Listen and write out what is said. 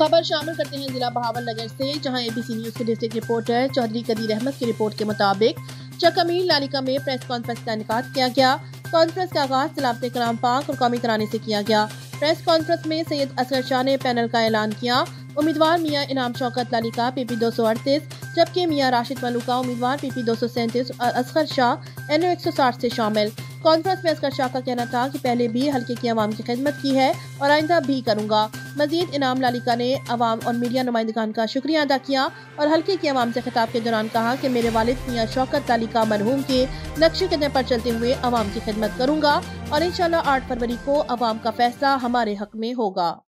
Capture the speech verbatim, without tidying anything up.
खबर शामिल करते हैं जिला बहावलनगर से, जहां एबीसी न्यूज के डिस्ट्रिक्ट रिपोर्टर चौधरी कदीर अहमद की रिपोर्ट के मुताबिक चकमील लालिका में प्रेस कॉन्फ्रेंस का इनेकाद किया गया। कॉन्फ्रेंस का आगाज तिलावत कलाम पाक और कौमी तराने से किया गया। प्रेस कॉन्फ्रेंस में सैयद असगर शाह ने पैनल का ऐलान किया। उम्मीदवार मियां इनाम शौकत लालिका पीपी दो सौ अड़तीस, जबकि मियां राशिद मलूका उम्मीदवार पीपी दो सौ सैंतीस और असगर शाह एनओ एक सौ साठ से शामिल। कॉन्फ्रेंस में असगर शाह का कहना था कि पहले भी हल्के की आवाम की खिदमत की है और आइंदा भी करूंगा। मजीद इनाम लालिका ने आवाम और मीडिया नुमाइंदगान का शुक्रिया अदा किया और हल्के की आवाम से खिताब के दौरान कहा कि मेरे वालिद मियां शौकत लालिका मरहूम के नक्शे कदम पर चलते हुए आवाम की खिदमत करूंगा और इंशाल्लाह आठ फरवरी को आवाम का फैसला हमारे हक में होगा।